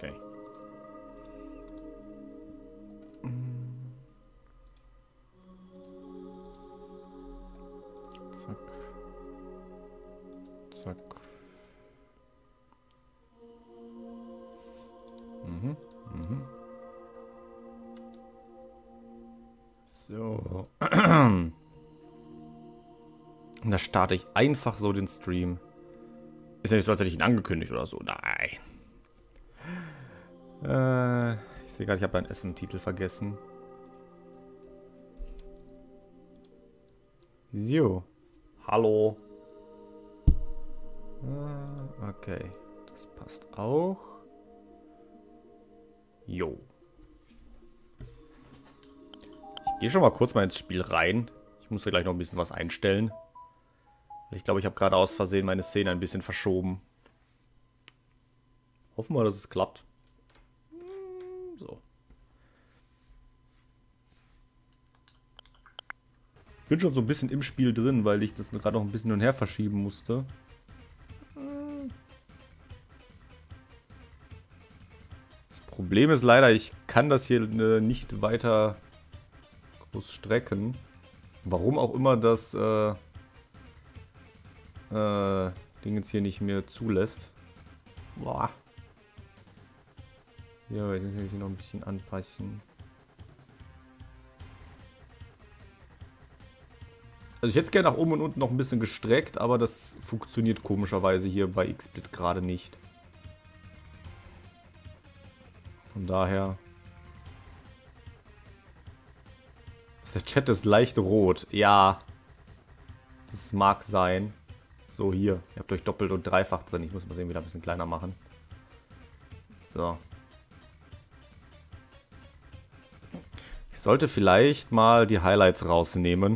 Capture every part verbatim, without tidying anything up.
Okay. Zack. Zack. Mhm. Mhm. So. Und da starte ich einfach so den Stream. Ist ja nicht so, als hätte ich ihn angekündigt oder so. Nein. Äh, ich sehe gerade, ich habe einen Essen-Titel vergessen. So. Hallo. Äh, okay. Das passt auch. Jo. Ich gehe schon mal kurz mal ins Spiel rein. Ich muss ja gleich noch ein bisschen was einstellen. Ich glaube, ich habe gerade aus Versehen meine Szene ein bisschen verschoben. Hoffen wir, dass es klappt. So. Ich bin schon so ein bisschen im Spiel drin, weil ich das gerade noch ein bisschen hin und her verschieben musste. Das Problem ist leider, ich kann das hier nicht weiter groß strecken. Warum auch immer das äh, äh, Ding jetzt hier nicht mehr zulässt. Boah. Ja, jetzt muss ich hier noch ein bisschen anpassen. Also ich hätte es gerne nach oben und unten noch ein bisschen gestreckt, aber das funktioniert komischerweise hier bei XSplit gerade nicht. Von daher... Der Chat ist leicht rot. Ja. Das mag sein. So, hier. Ihr habt euch doppelt und dreifach drin. Ich muss mal sehen, wieder ein bisschen kleiner machen. So. Ich sollte vielleicht mal die Highlights rausnehmen.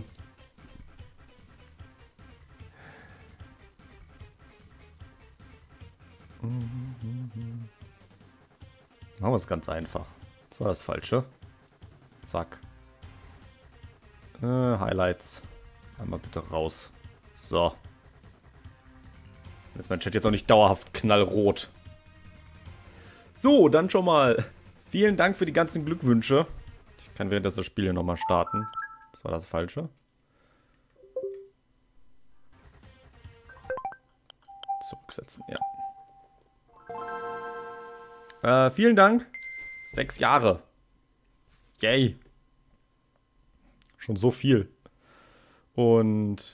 Machen wir es ganz einfach. Das war das Falsche. Zack. Äh, Highlights. Einmal bitte raus. So. Dann ist mein Chat jetzt noch nicht dauerhaft knallrot. So, dann schon mal. Vielen Dank für die ganzen Glückwünsche. Ich kann während das Spiel hier nochmal starten. Das war das Falsche. Zurücksetzen, ja. Äh, vielen Dank. Sechs Jahre. Yay. Schon so viel. Und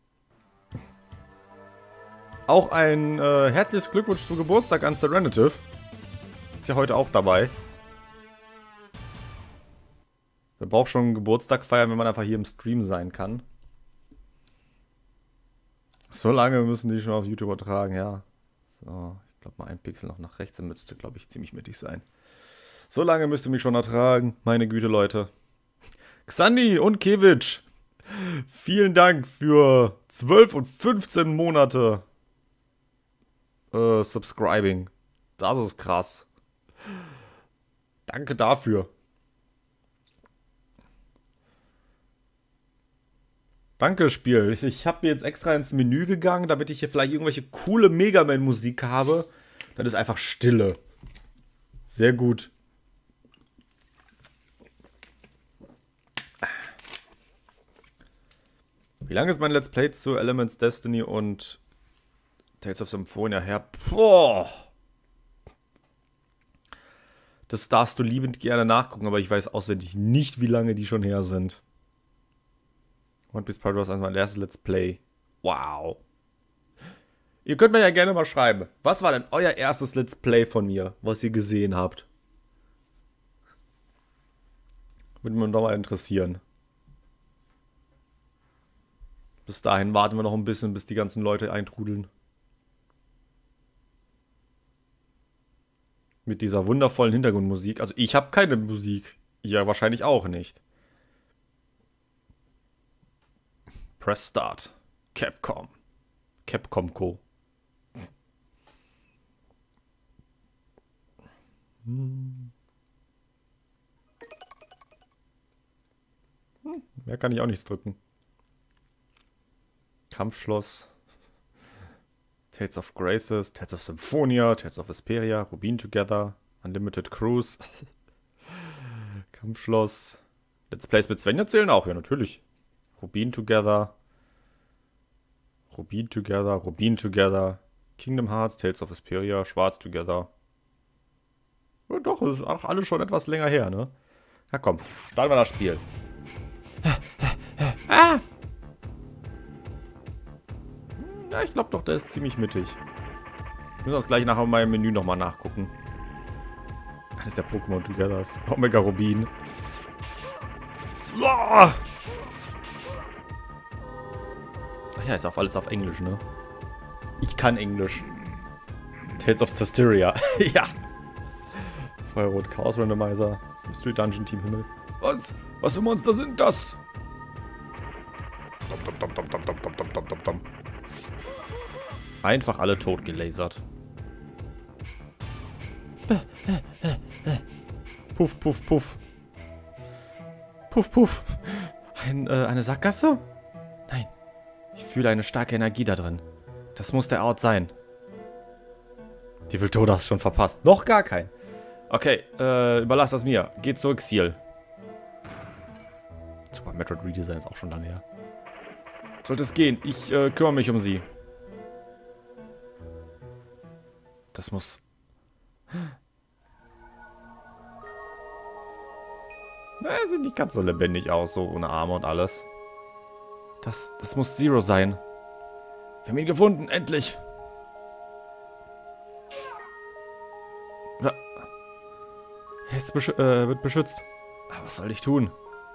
auch ein äh, herzliches Glückwunsch zum Geburtstag an Serenative. Ist ja heute auch dabei. Wer braucht schon einen Geburtstag feiern, wenn man einfach hier im Stream sein kann? So lange müssen die schon auf YouTube übertragen, ja. So, ich glaube mal ein Pixel noch nach rechts, dann müsste, glaube ich, ziemlich mittig sein. So lange müsst ihr mich schon ertragen, meine Güte, Leute. Xandi und Kevich, vielen Dank für zwölf und fünfzehn Monate äh, Subscribing. Das ist krass. Danke dafür. Danke, Spiel. Ich, ich habe jetzt extra ins Menü gegangen, damit ich hier vielleicht irgendwelche coole Mega Man-Musik habe. Dann ist einfach Stille. Sehr gut. Wie lange ist mein Let's Play zu Elements Destiny und Tales of Symphonia her? Boah. Das darfst du liebend gerne nachgucken, aber ich weiß auswendig nicht, wie lange die schon her sind. One Piece Pirate Wars ist mein erstes Let's Play. Wow. Ihr könnt mir ja gerne mal schreiben, was war denn euer erstes Let's Play von mir, was ihr gesehen habt? Würde mich doch mal interessieren. Bis dahin warten wir noch ein bisschen, bis die ganzen Leute eintrudeln. Mit dieser wundervollen Hintergrundmusik. Also ich habe keine Musik. Ja, wahrscheinlich auch nicht. Press Start. Capcom. Capcom Co. Hm. Hm, mehr kann ich auch nichts drücken. Kampfschloss. Tales of Graces, Tales of Symphonia, Tales of Vesperia, Rubin Together, Unlimited Cruise. Kampfschloss. Let's Plays mit Svenja zählen auch, ja, natürlich. Rubin Together. Rubin Together. Rubin Together. Kingdom Hearts, Tales of Vesperia, Schwarz Together. Ja, doch, das ist auch alles schon etwas länger her, ne? Na komm, starten wir das Spiel. Ah! Ja, ich glaube doch, der ist ziemlich mittig. Ich muss das gleich nachher in meinem Menü nochmal nachgucken. Eines der Pokémon Togethers. Omega Rubin. Ach ja, ist auch alles auf Englisch, ne? Ich kann Englisch. Tales of Zestiria. Ja. Feuerrot Chaos Randomizer. Mystery Dungeon Team Himmel. Was? Was für Monster sind das? Dom, dom, dom, dom, dom, dom, dom, dom, dom, dom. Einfach alle tot gelasert. Puff, puff, puff. Puff, puff. Ein, äh, eine Sackgasse? Nein. Ich fühle eine starke Energie da drin. Das muss der Ort sein. Die Wiltoda hast schon verpasst. Noch gar kein. Okay, äh, überlass das mir. Geh zurück, Ciel. Super Metroid Redesign ist auch schon lange her. Sollte es gehen. Ich äh, kümmere mich um sie. Das muss... Naja, sieht nicht ganz so lebendig aus, so ohne Arme und alles. Das, das muss Zero sein. Wir haben ihn gefunden, endlich. Ja. Er ist besch äh, wird beschützt. Aber was soll ich tun?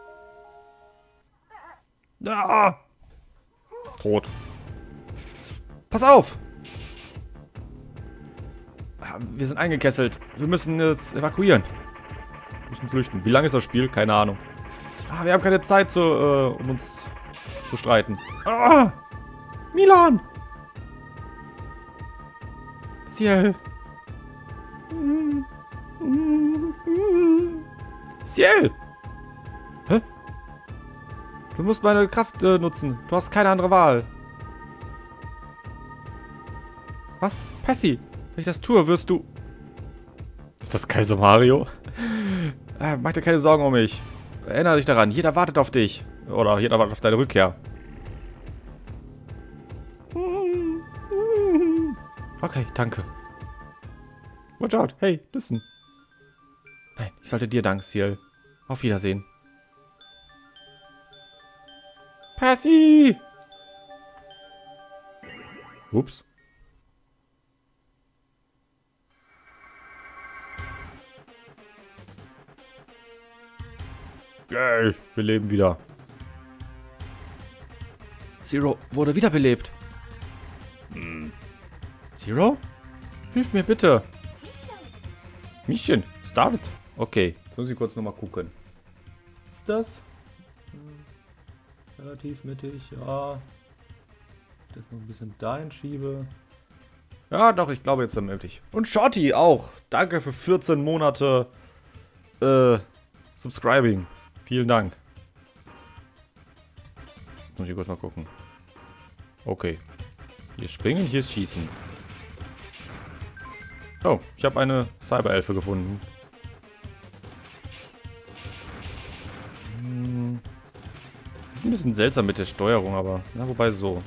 Ah! Tot. Pass auf! Wir sind eingekesselt. Wir müssen jetzt evakuieren. Wir müssen flüchten. Wie lange ist das Spiel? Keine Ahnung. Ah, wir haben keine Zeit, zu, äh, um uns zu streiten. Ah! Milan! Ciel! Ciel! Hä? Du musst meine Kraft äh, nutzen. Du hast keine andere Wahl. Was? Percy! Wenn ich das tue, wirst du... Ist das Kaiser Mario? äh, mach dir keine Sorgen um mich. Erinnere dich daran, jeder wartet auf dich. Oder jeder wartet auf deine Rückkehr. Okay, danke. Watch out. Hey, listen. Nein, ich sollte dir danken, Ciel. Auf Wiedersehen. Percy! Ups. Geil, wir leben wieder. Zero wurde wiederbelebt. Hm. Zero? Hilf mir bitte. Mission, start. Okay, jetzt muss ich kurz nochmal gucken. Ist das? Hm. Relativ mittig, ja. Das noch ein bisschen dahin schiebe. Ja, doch, ich glaube jetzt dann mittig. Und Shorty auch. Danke für vierzehn Monate äh, Subscribing. Vielen Dank. Jetzt muss ich kurz mal gucken. Okay. Hier springen, hier ist schießen. Oh, ich habe eine Cyberelfe gefunden. Hm. Ist ein bisschen seltsam mit der Steuerung, aber... Na, wobei so.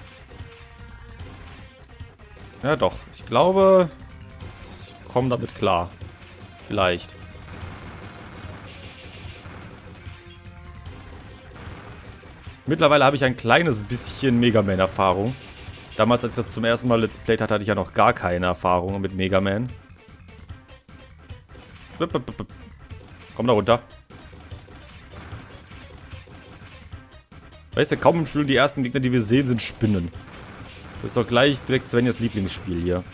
Ja doch, ich glaube... Ich komme damit klar. Vielleicht. Mittlerweile habe ich ein kleines bisschen Mega Man-Erfahrung. Damals, als ich das zum ersten Mal Let's Played hatte, hatte ich ja noch gar keine Erfahrung mit Mega Man. Komm da runter. Weißt du, kaum im Spiel die ersten Gegner, die wir sehen, sind Spinnen. Das ist doch gleich direkt Svenjas Lieblingsspiel hier.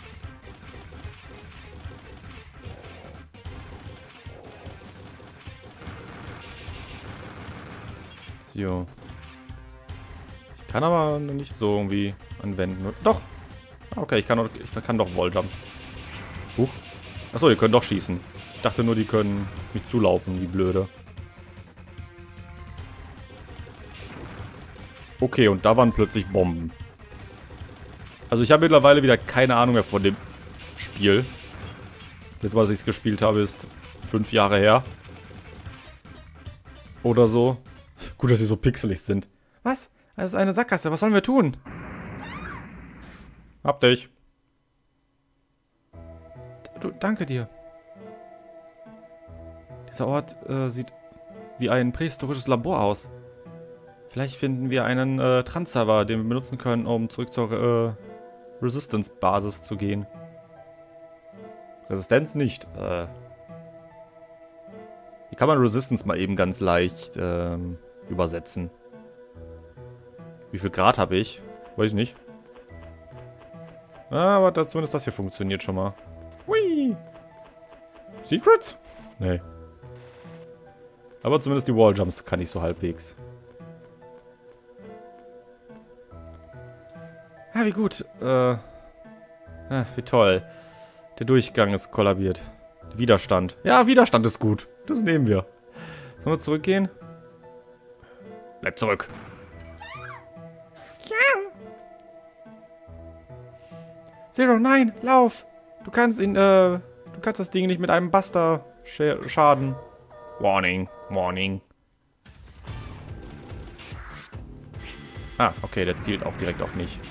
So. Ich kann aber noch nicht so irgendwie anwenden. Doch. Okay, ich kann doch, ich kann doch Walljumps. Huch. Achso, die können doch schießen. Ich dachte nur, die können mich zulaufen, wie blöde. Okay, und da waren plötzlich Bomben. Also ich habe mittlerweile wieder keine Ahnung mehr von dem Spiel. Jetzt, was ich es gespielt habe, ist fünf Jahre her. Oder so. Gut, dass sie so pixelig sind. Was? Das ist eine Sackgasse. Was sollen wir tun? Hab dich. Du, danke dir. Dieser Ort äh, sieht wie ein prähistorisches Labor aus. Vielleicht finden wir einen äh, Trans-Server, den wir benutzen können, um zurück zur äh, Resistance-Basis zu gehen. Resistenz nicht. Äh. Wie kann man Resistance mal eben ganz leicht ähm, übersetzen? Wie viel Grad habe ich? Weiß ich nicht. Ah, aber das, zumindest das hier funktioniert schon mal. Hui! Secrets? Nee. Aber zumindest die Walljumps kann ich so halbwegs. Ah, wie gut. Äh, ah, wie toll. Der Durchgang ist kollabiert. Widerstand. Ja, Widerstand ist gut. Das nehmen wir. Sollen wir zurückgehen? Bleib zurück. Ja. Zero, nein, lauf. Du kannst ihn, äh, du kannst das Ding nicht mit einem Buster sch schaden. Warning, warning. Ah, okay, der zielt auch direkt auf mich.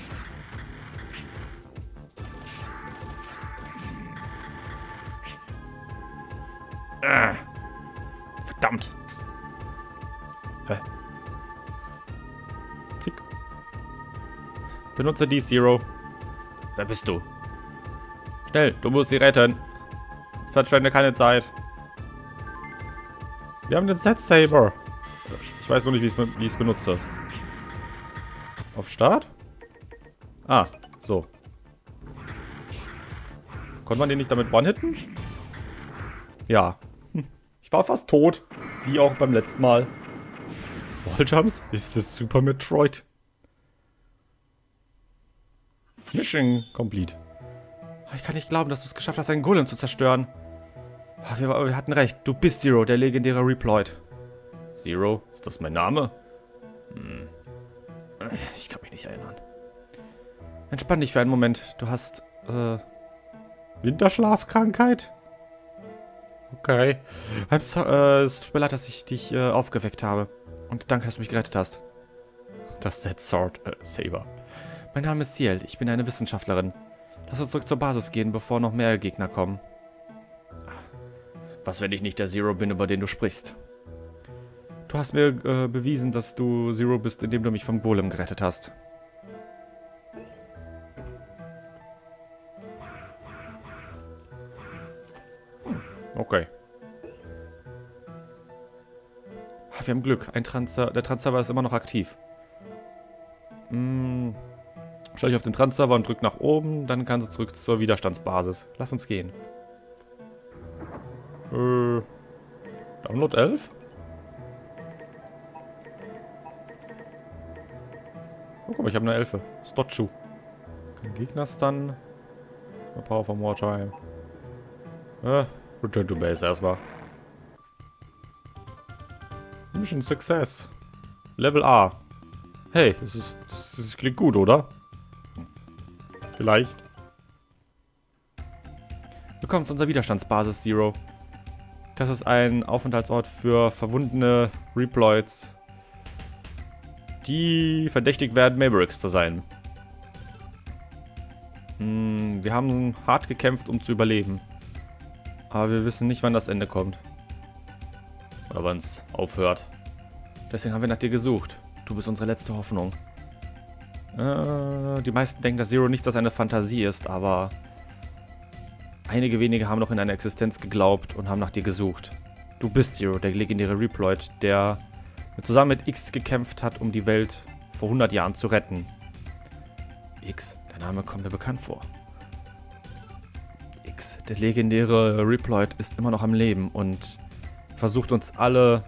Ah, verdammt. Hä? Zick. Benutze die Zero. Wer bist du? Schnell, du musst sie retten. Verschwende keine Zeit. Wir haben den Set Saber. Ich weiß nur nicht, wie ich es benutze. Auf Start? Ah, so. Konnte man den nicht damit one-hitten? Ja. Ich war fast tot. Wie auch beim letzten Mal. Walljumps? Ist das Super Metroid? Mission complete. Ich kann nicht glauben, dass du es geschafft hast, einen Golem zu zerstören. Wir, wir hatten recht. Du bist Zero, der legendäre Reploid. Zero? Ist das mein Name? Hm. Ich kann mich nicht erinnern. Entspann dich für einen Moment. Du hast, äh... Winterschlafkrankheit? Okay. So, äh, es tut mir leid, dass ich dich äh, aufgeweckt habe. Und danke, dass du mich gerettet hast. Das Set Sword äh, Saber. Mein Name ist Ciel. Ich bin eine Wissenschaftlerin. Lass uns zurück zur Basis gehen, bevor noch mehr Gegner kommen. Was, wenn ich nicht der Zero bin, über den du sprichst? Du hast mir äh, bewiesen, dass du Zero bist, indem du mich vom Golem gerettet hast. Okay. Wir haben Glück. Ein Trans-Server, der Trans-Server ist immer noch aktiv. Hm. Stell dich auf den Trans-Server und drück nach oben, dann kannst du zurück zur Widerstandsbasis. Lass uns gehen. Äh. Download elf? Oh, guck mal, ich habe eine Elfe. Stotchu. Kein Gegner stunnen. Power from Wartime. Äh, Return to Base erstmal. Mission Success. Level A. Hey, das, ist, das, ist, das klingt gut, oder? Vielleicht. Willkommen zu unserer Widerstandsbasis, Zero. Das ist ein Aufenthaltsort für verwundene Reploids, die verdächtigt werden, Mavericks zu sein. Hm, wir haben hart gekämpft, um zu überleben. Aber wir wissen nicht, wann das Ende kommt. Oder wann es aufhört. Deswegen haben wir nach dir gesucht. Du bist unsere letzte Hoffnung. Äh, die meisten denken, dass Zero nichts als eine Fantasie ist, aber einige wenige haben noch in deine Existenz geglaubt und haben nach dir gesucht. Du bist Zero, der legendäre Reploid, der zusammen mit X gekämpft hat, um die Welt vor hundert Jahren zu retten. X, der Name kommt mir bekannt vor. X, der legendäre Reploid, ist immer noch am Leben und versucht uns alle...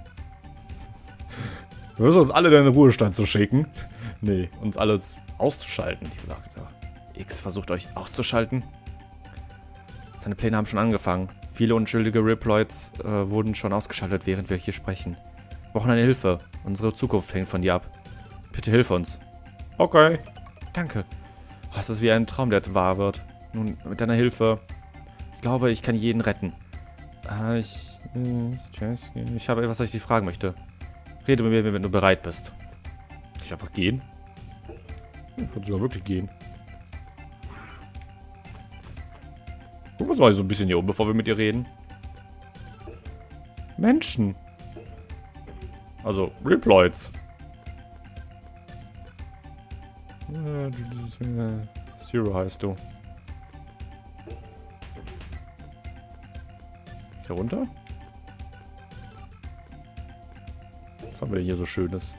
Wir müssen uns alle in den Ruhestand zu schicken. Nee, uns alle auszuschalten. Ich gesagt, X versucht euch auszuschalten. Seine Pläne haben schon angefangen. Viele unschuldige Reploids äh, wurden schon ausgeschaltet, während wir hier sprechen. Wir brauchen eine Hilfe. Unsere Zukunft hängt von dir ab. Bitte hilf uns. Okay. Danke. Oh, es ist wie ein Traum, der wahr wird. Nun, mit deiner Hilfe Ich glaube, ich kann jeden retten. Ah, ich... Ich habe etwas, was ich dich fragen möchte. Rede mit mir, wenn du bereit bist. Kann ich einfach gehen? Ich kann sogar wirklich gehen. Gucken wir uns mal so ein bisschen hier um, bevor wir mit ihr reden. Menschen. Also, Reploids. Zero heißt du. Hier runter? Was haben wir denn hier so Schönes?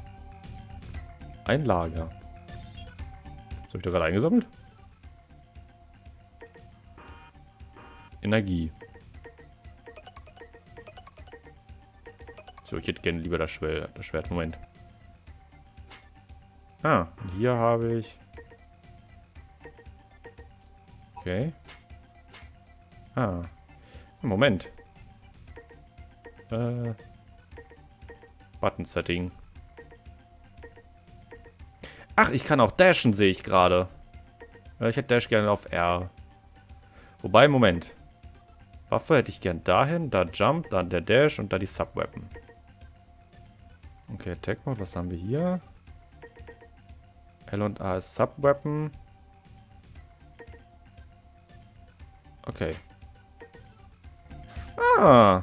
Ein Lager. Was habe ich da gerade eingesammelt? Energie. So, ich hätte gerne lieber das Schwert. Das Schwert. Moment. Ah, und hier habe ich... Okay. Ah. Moment. Äh... Button-Setting. Ach, ich kann auch dashen, sehe ich gerade. Ich hätte Dash gerne auf R. Wobei, Moment. Waffe hätte ich gern dahin, da Jump, dann der Dash und da die Subweapon. Okay, Attack Mode, was haben wir hier? L und A ist Subweapon. Okay. Ah.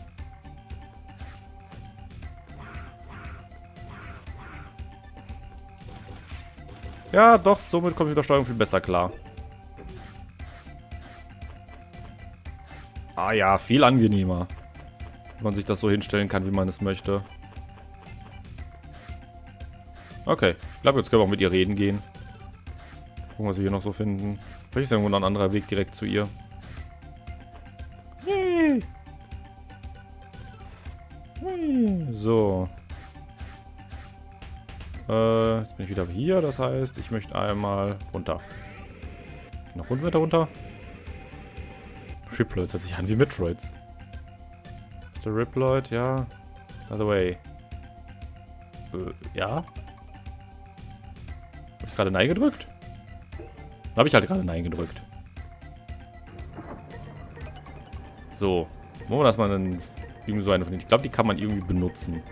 Ja, doch, somit komme ich mit der Steuerung viel besser klar. Ah ja, viel angenehmer. Wenn man sich das so hinstellen kann, wie man es möchte. Okay, ich glaube, jetzt können wir auch mit ihr reden gehen. Gucken, was wir hier noch so finden. Vielleicht ist ja irgendwo noch ein anderer Weg direkt zu ihr. Yay. Yay. So. Äh, jetzt bin ich wieder hier, das heißt, ich möchte einmal runter. Noch unten weiter runter. Riploid hört sich an wie Metroids. Ist der Riploid? Ja. By the way. Äh, ja? Habe ich gerade Nein gedrückt? Habe ich halt gerade Nein gedrückt. So. Wollen wir das mal dann irgendwie so eine von denen. Ich glaube, die kann man irgendwie benutzen.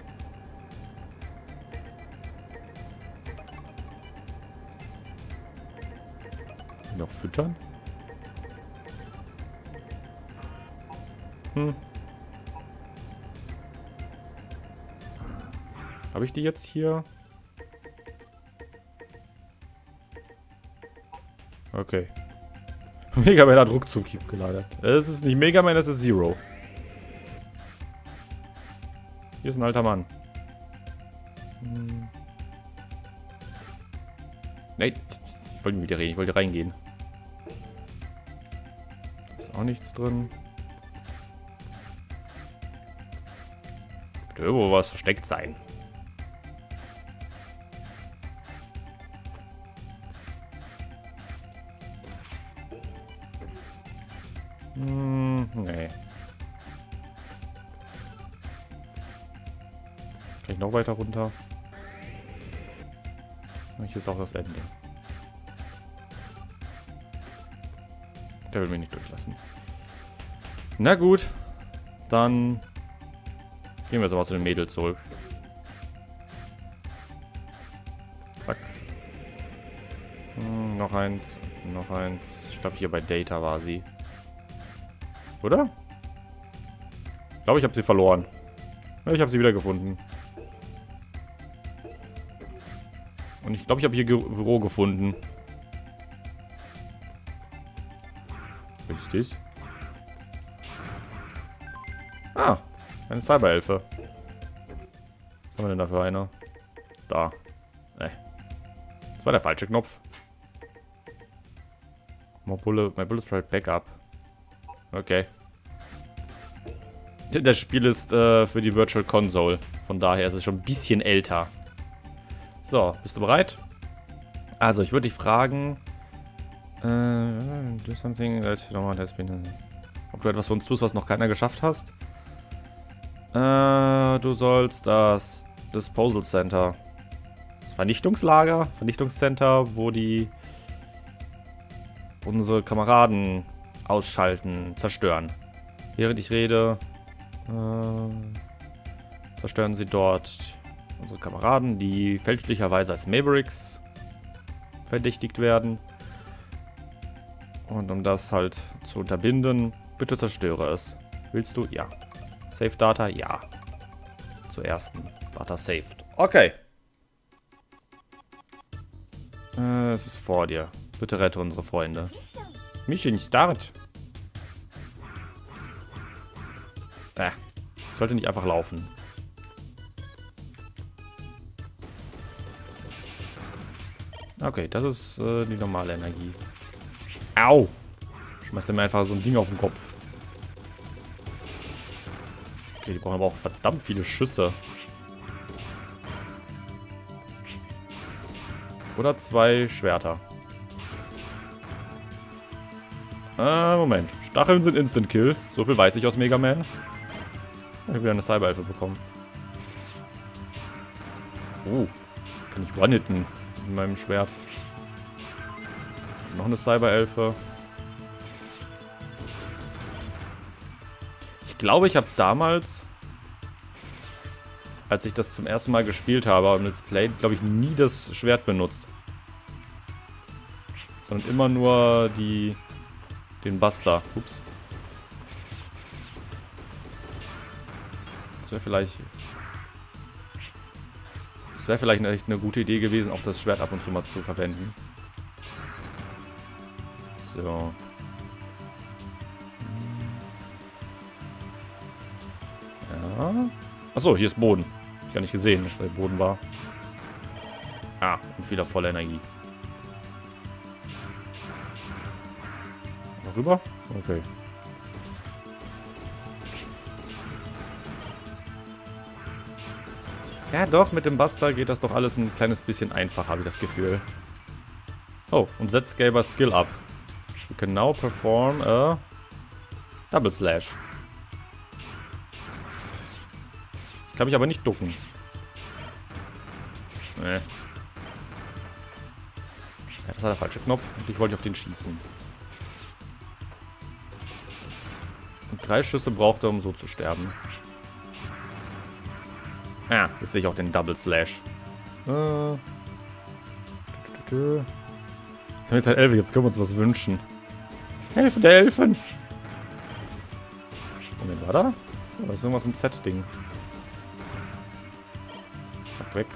Noch füttern? Hm. Habe ich die jetzt hier? Okay. Mega Man hat ruckzuck geladen. Es ist nicht Mega Man, es ist Zero. Hier ist ein alter Mann. Hm. Nein, ich wollte mit dir reden, ich wollte reingehen. Ist auch nichts drin. Könnte irgendwo was versteckt sein. Hm, nee. Kann ich noch weiter runter? Hier ist auch das Ende. Der will mich nicht durchlassen. Na gut. Dann gehen wir jetzt aber zu den Mädels zurück. Zack. Hm, noch eins. Noch eins. Ich glaube, hier bei Data war sie. Oder? Ich glaube, ich habe sie verloren. Ja, ich habe sie wieder gefunden. Und ich glaube, ich habe hier Ge Büro gefunden. Richtig. Ah, eine Cyberelfe. Was haben wir denn da für eine? Da. Ne. Das war der falsche Knopf. My Bullet, my Bullet Sprite Backup. Okay. Das Spiel ist äh, für die Virtual Console. Von daher ist es schon ein bisschen älter. So, bist du bereit? Also, ich würde dich fragen... Äh, do something that you don't want has been... Ob du etwas für uns tust, was noch keiner geschafft hast. Äh, du sollst das Disposal Center... Das Vernichtungslager? Vernichtungscenter, wo die... unsere Kameraden Ausschalten. Zerstören. Während ich rede, äh, zerstören sie dort unsere Kameraden, die fälschlicherweise als Mavericks verdächtigt werden. Und um das halt zu unterbinden, bitte zerstöre es. Willst du? Ja. Save Data? Ja. Zur ersten. Data saved. Okay. Äh, es ist vor dir. Bitte rette unsere Freunde. Mich nicht start. Äh. Ich sollte nicht einfach laufen. Okay, das ist äh, die normale Energie. Au! Schmeißt er mir einfach so ein Ding auf den Kopf. Okay, die brauchen aber auch verdammt viele Schüsse. Oder zwei Schwerter. Ah, Moment. Stacheln sind Instant Kill. So viel weiß ich aus Mega Man. Ich habe wieder eine Cyber-Elfe bekommen. Oh. Kann ich one-hitten mit meinem Schwert. Noch eine Cyber-Elfe. Ich glaube, ich habe damals, als ich das zum ersten Mal gespielt habe, im Let's Play, glaube ich, nie das Schwert benutzt. Sondern immer nur die, den Buster. Ups. Das wäre vielleicht... Das wäre vielleicht echt eine gute Idee gewesen, auch das Schwert ab und zu mal zu verwenden. So. Ja. Achso, hier ist Boden. Ich gar nicht gesehen, dass der Boden war. Ah, und wieder volle Energie. Noch rüber? Okay. Ja doch, mit dem Buster geht das doch alles ein kleines bisschen einfacher, habe ich das Gefühl. Oh, und setzt Gaber Skill ab. You can now perform a Double Slash. Ich kann mich aber nicht ducken. Nee. Ja, das war der falsche Knopf. Und ich wollte auf den schießen. Und drei Schüsse braucht er, um so zu sterben. Ja, jetzt sehe ich auch den Double Slash. Äh. Wir haben jetzt halt elf, jetzt können wir uns was wünschen. Helfen der Elfen! Moment, war da? Oh, das ist irgendwas ein Z-Ding. Zack, weg.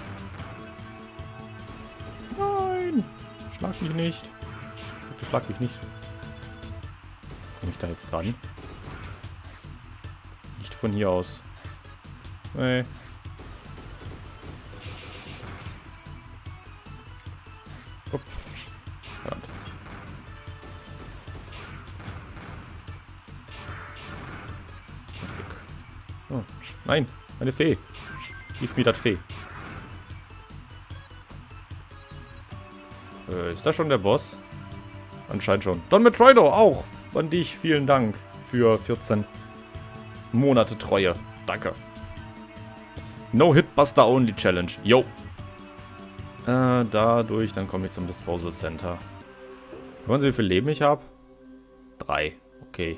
Nein! Schlag mich nicht. Ich sagte, schlag mich nicht. Komme ich da jetzt dran? Nicht von hier aus. Nee. Upp. Verdammt. Oh, nein, eine Fee. Gib mir das Fee. Äh, ist das schon der Boss? Anscheinend schon. Don Metroido auch. An dich vielen Dank für vierzehn Monate Treue. Danke. No Hit Buster Only Challenge. Yo. Äh, dadurch, dann komme ich zum Disposal Center. Wollen Sie, wie viel Leben ich habe? Drei. Okay.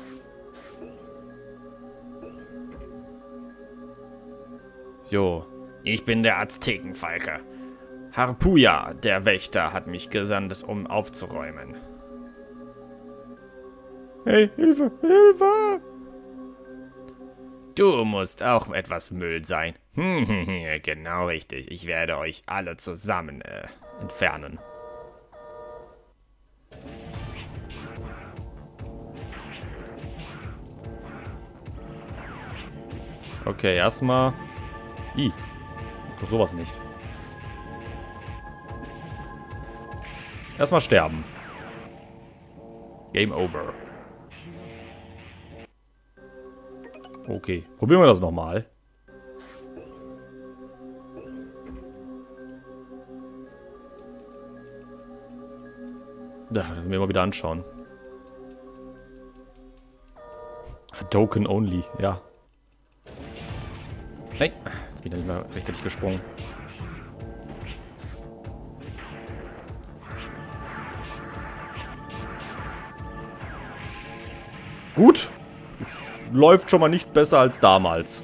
So. Ich bin der Aztekenfalke. Harpuya, der Wächter, hat mich gesandt, um aufzuräumen. Hey, Hilfe, Hilfe! Du musst auch etwas Müll sein. Genau richtig. Ich werde euch alle zusammen äh, entfernen. Okay, erstmal... Ih, sowas nicht. Erstmal sterben. Game over. Okay, probieren wir das nochmal. Da, das müssen wir mal wieder anschauen. Token only, ja. Nein, jetzt bin ich nicht mehr rechtzeitig gesprungen. Gut. Es läuft schon mal nicht besser als damals.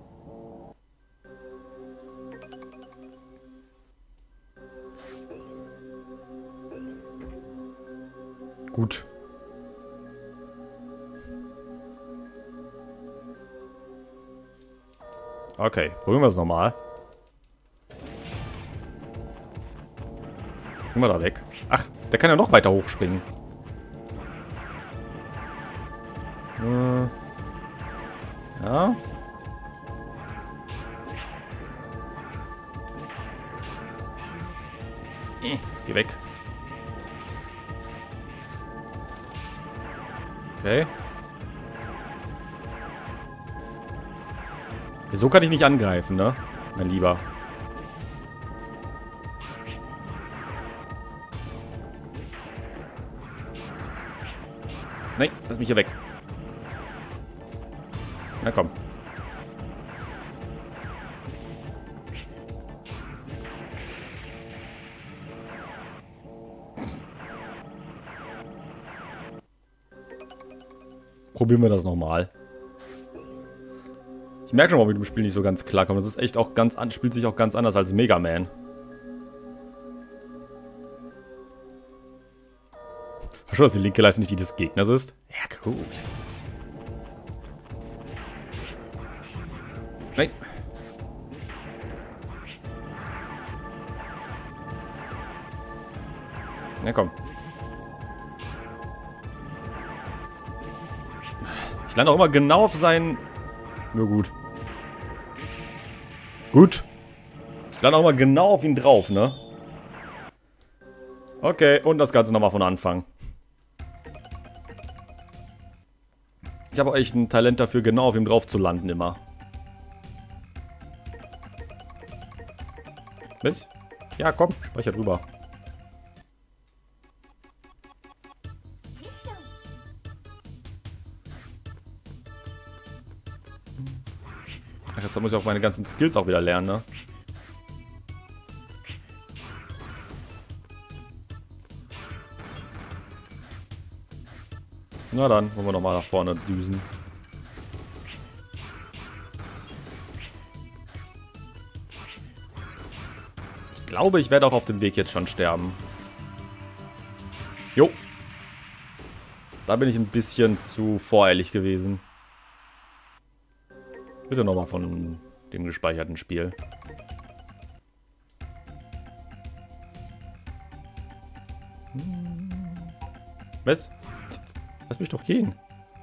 Gut. Okay, probieren wir es nochmal. Springen wir da weg. Ach, der kann ja noch weiter hochspringen. Äh, ja. Äh, geh weg. Okay. So kann ich nicht angreifen, ne? Mein Lieber. Nein, lass mich hier weg. Na komm. Probieren wir das nochmal. Ich merke schon mal, mit dem Spiel nicht so ganz klar kommt. Das ist echt auch ganz an, spielt sich auch ganz anders als Mega Man. Verstehe, dass die linke Leiste nicht die des Gegners ist. Ja, gut. Nein. Na komm. Ich lande auch immer genau auf seinen... Nur gut. Gut. Ich lande auch immer genau auf ihn drauf, ne? Okay, und das Ganze nochmal von Anfang. Ich habe auch echt ein Talent dafür, genau auf ihm drauf zu landen immer. Was? Ja, komm, speicher drüber. Ach, jetzt muss ich auch meine ganzen Skills auch wieder lernen, ne? Na dann, wollen wir nochmal nach vorne düsen. Ich glaube, ich werde auch auf dem Weg jetzt schon sterben. Jo. Da bin ich ein bisschen zu voreilig gewesen. Bitte nochmal von dem gespeicherten Spiel. Was? Lass mich doch gehen.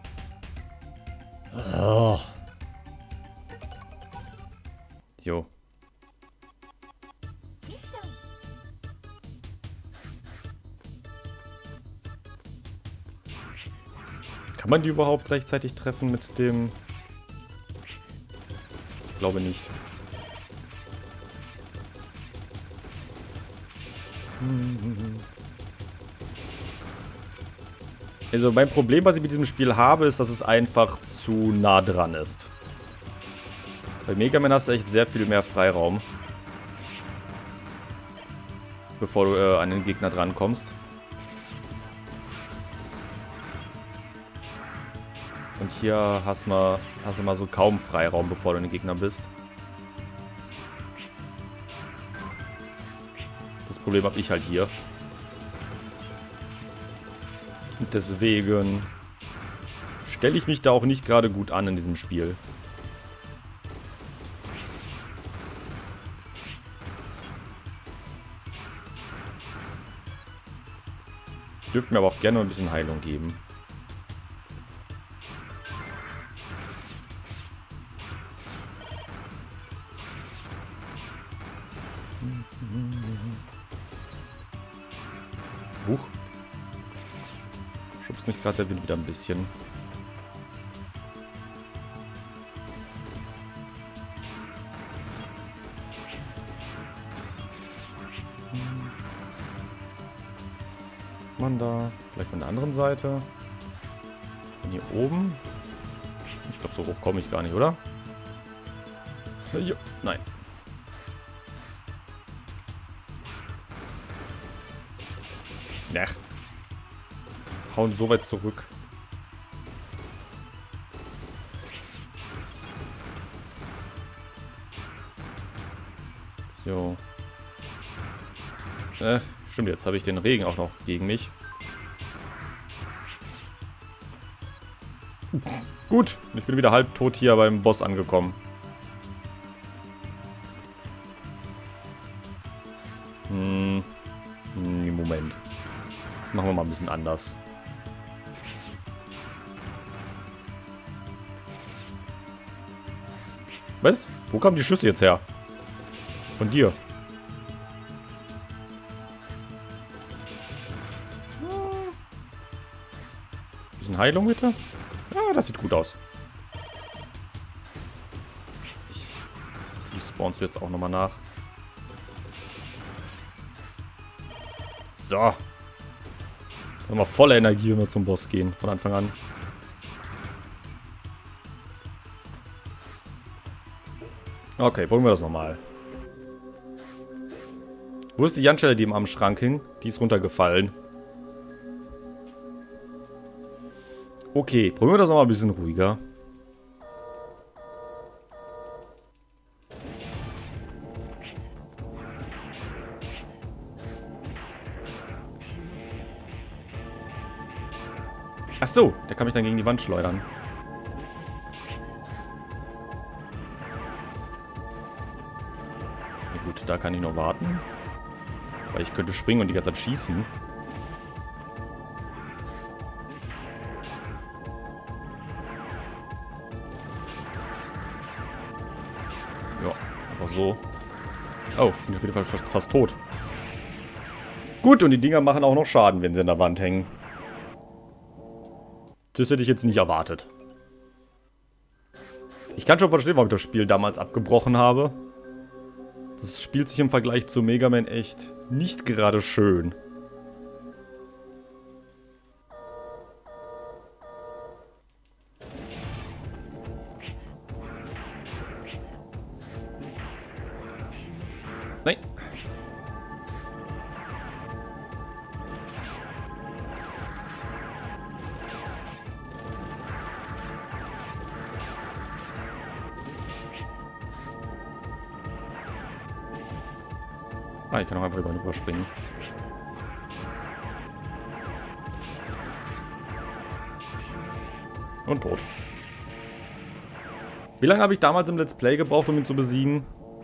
Oh. Jo. Kann man die überhaupt gleichzeitig treffen mit dem... Ich glaube nicht. Also mein Problem, was ich mit diesem Spiel habe, ist, dass es einfach zu nah dran ist. Bei Mega Man hast du echt sehr viel mehr Freiraum. Bevor du äh, an den Gegner drankommst. Und hier hast du mal, hast du mal so kaum Freiraum, bevor du an den Gegner bist. Das Problem habe ich halt hier. Und deswegen stelle ich mich da auch nicht gerade gut an in diesem Spiel. Dürft mir aber auch gerne ein bisschen Heilung geben. Huch. Schubst mich gerade der Wind wieder ein bisschen. Man da. Vielleicht von der anderen Seite. Von hier oben. Ich glaube, so hoch komme ich gar nicht, oder? Jo. Nein. Ach. Hauen so weit zurück. Jo. Äh, stimmt, jetzt habe ich den Regen auch noch gegen mich. Gut, ich bin wieder halbtot hier beim Boss angekommen. Hm. Hm, Moment. Das machen wir mal ein bisschen anders. Was? Wo kam die Schüsse jetzt her? Von dir. Bisschen Heilung bitte? Ja, das sieht gut aus. Ich, die spawnst du jetzt auch nochmal nach. So. Jetzt haben wir volle Energie, wenn wir zum Boss gehen. Von Anfang an. Okay, probieren wir das nochmal. Wo ist die Jantstelle, die ihm am Schrank hing? Die ist runtergefallen. Okay, probieren wir das nochmal ein bisschen ruhiger. Ach so, der kann mich dann gegen die Wand schleudern. Ja gut, da kann ich noch warten. Weil ich könnte springen und die ganze Zeit schießen. Ja, einfach so. Oh, bin auf jeden Fall fast, fast tot. Gut, und die Dinger machen auch noch Schaden, wenn sie in der Wand hängen. Das hätte ich jetzt nicht erwartet. Ich kann schon verstehen, warum ich das Spiel damals abgebrochen habe. Das spielt sich im Vergleich zu Mega Man echt nicht gerade schön. Nein. Ah, ich kann auch einfach über ihn überspringen. Und tot. Wie lange habe ich damals im Let's Play gebraucht, um ihn zu besiegen?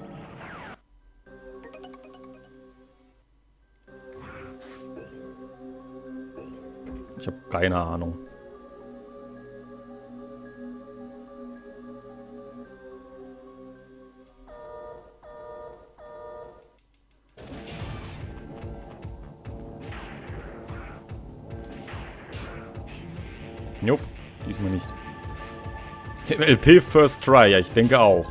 Ich habe keine Ahnung. Nope, diesmal nicht. L P First Try, ja, ich denke auch.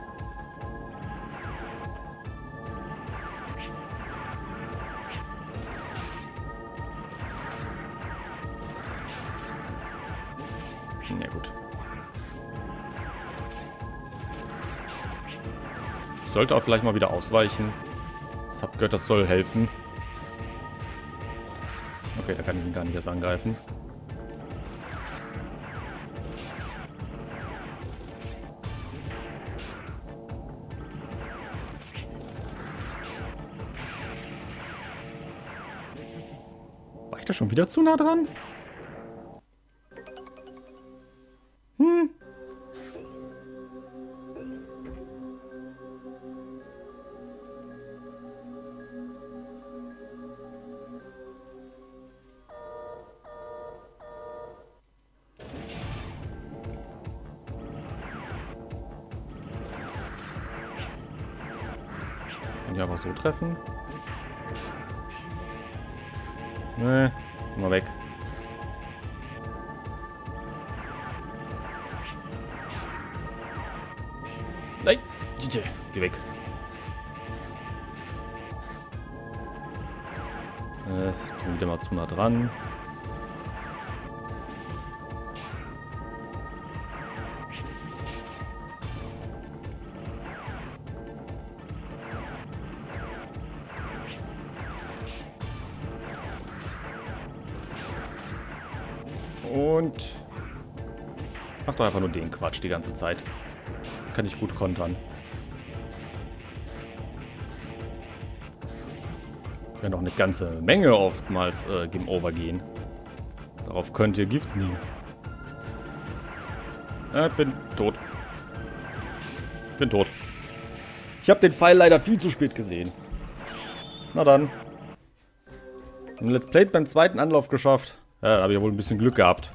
Ja gut. Ich sollte auch vielleicht mal wieder ausweichen. Das hab gehört, das soll helfen. Okay, da kann ich ihn gar nicht erst angreifen. War ich da schon wieder zu nah dran? Hm. Kann ich einfach so treffen? Nee, geh mal weg. Nein, geh weg. Äh, ich bin wieder mal zu nah dran. Und mach doch einfach nur den Quatsch die ganze Zeit. Das kann ich gut kontern. Werden doch eine ganze Menge oftmals äh, Game Over gehen. Darauf könnt ihr Gift nehmen. Äh, bin tot. Bin tot. Ich habe den Pfeil leider viel zu spät gesehen. Na dann. Ein Let's Play beim zweiten Anlauf geschafft. Ja, da habe ich ja wohl ein bisschen Glück gehabt.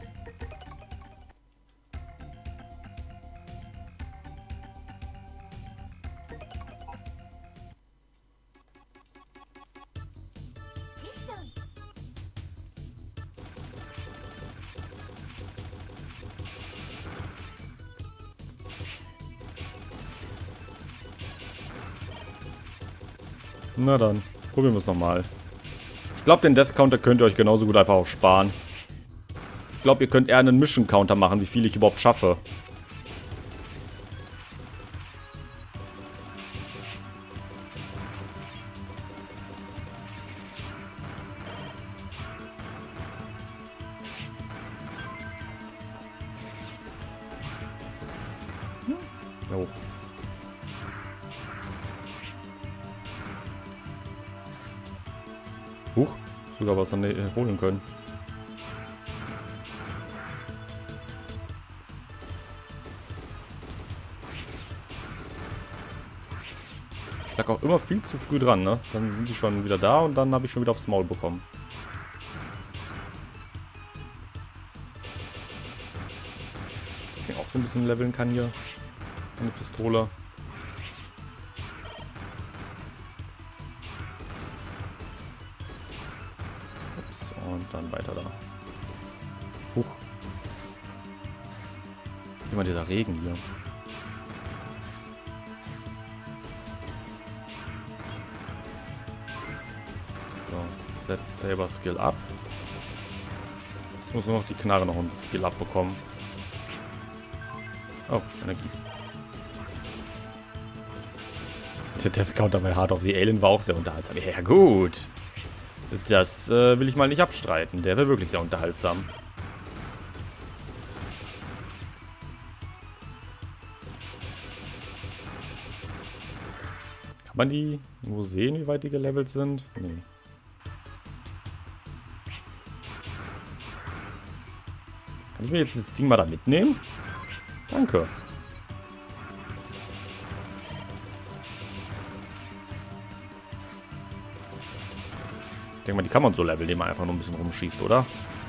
Na dann, probieren wir es nochmal. Ich glaube, den Death Counter könnt ihr euch genauso gut einfach auch sparen. Ich glaube, ihr könnt eher einen Mission Counter machen, wie viel ich überhaupt schaffe. Jo. Huch, sogar was dann äh, holen können. Ich lag auch immer viel zu früh dran, ne? Dann sind die schon wieder da und dann habe ich schon wieder aufs Maul bekommen. Das Ding auch so ein bisschen leveln kann hier. Eine Pistole. Und dann weiter da. Huch. Immer dieser Regen hier. So, Set Saber Skill ab. Jetzt muss nur noch die Knarre noch ein Skill abbekommen. Oh, Energie. Der Death Counter bei Heart of the Alien war auch sehr unterhaltsam. Ja gut. Das äh, will ich mal nicht abstreiten. Der wäre wirklich sehr unterhaltsam. Kann man die nur sehen, wie weit die gelevelt sind? Nee. Kann ich mir jetzt das Ding mal da mitnehmen? Danke. Ich denke mal, die kann man so leveln, indem man einfach nur ein bisschen rumschießt, oder?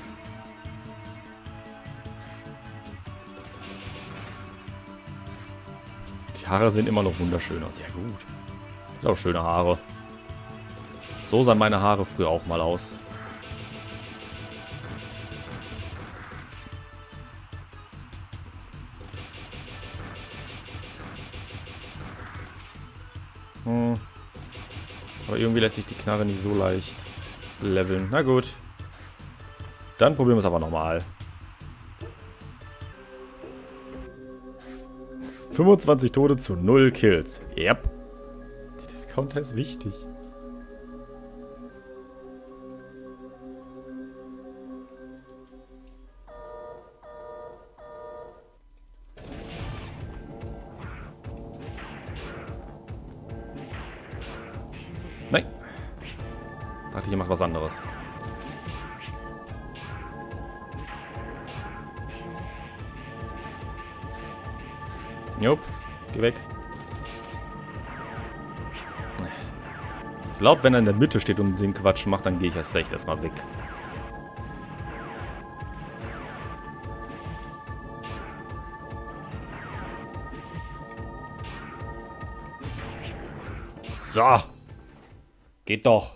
Die Haare sehen immer noch wunderschön aus. Ja gut. Hat auch schöne Haare. So sahen meine Haare früher auch mal aus. Hm. Aber irgendwie lässt sich die Knarre nicht so leicht leveln. Na gut. Dann probieren wir es aber nochmal. fünfundzwanzig Tode zu null Kills. Yep. Der Counter ist wichtig. Nein. Dachte, ihr macht was anderes. Jupp, geh weg. Ich glaube, wenn er in der Mitte steht und den Quatsch macht, dann gehe ich erst recht erstmal weg. So. Geht doch.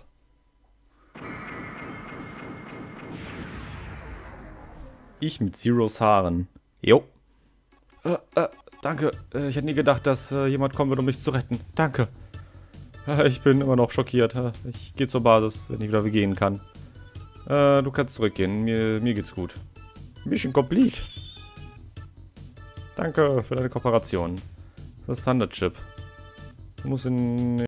Ich mit Zeros Haaren. Jo. Äh, äh, danke. Äh, ich hätte nie gedacht, dass äh, jemand kommen würde, um mich zu retten. Danke. Äh, ich bin immer noch schockiert. Äh, ich gehe zur Basis, wenn ich wieder gehen kann. Äh, du kannst zurückgehen. Mir, mir geht's gut. Mission complete. Danke für deine Kooperation. Das ist Thunder Chip. Du musst in...